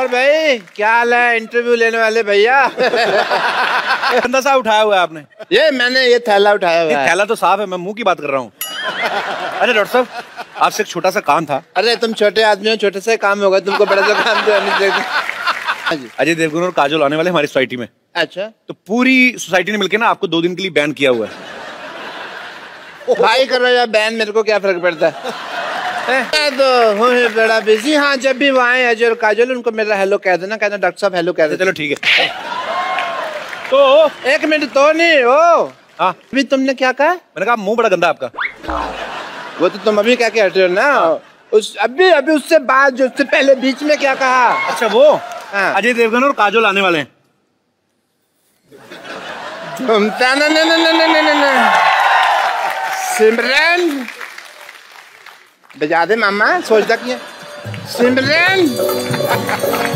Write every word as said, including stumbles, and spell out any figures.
और भाई क्या हाल है इंटरव्यू लेने वाले भैया? गंदा सा उठाया हुआ है आपने। ये मैंने ये थैला उठाया हुआ है। थैला तो साफ है, मैं मुंह की बात कर रहा हूँ। अरे डॉक्टर साहब, आपसे एक छोटा सा काम था। अरे तुम छोटे आदमी हो, छोटे से काम होगा, तुमको बड़ा सा काम तो नहीं देगा। अजय देवगन और काजोल आने वाले हमारी सोसाइटी में। अच्छा, तो पूरी सोसाइटी ने मिलकर ना आपको दो दिन के लिए बैन किया हुआ है। भाई करो या बैन, मेरे को क्या फर्क पड़ता है? मैं तो हूँ बड़ा बिजी। हाँ, जब भी वहाँ आए अजय और काजोल, उनको मेरा हेलो कह देना, कहना डॉक्टर साहब हेलो कह देना। चलो ठीक है। तो एक मिनट तो नहीं हो। हाँ, अभी तुमने क्या कहा? मैंने कहा मुंह बड़ा गंदा आपका। वो तो तुम अभी क्या कह रहे हो ना। उस अभी अभी उससे बाद जो उससे पहले बीच में क्या कहा? अच्छा वो हाँ। अजय देवगन और काजोल आने वाले हैं। घूमता ना ना ना ना ना ना ना सिमरन बजा दे मामा, सोचता क्या सिमरन।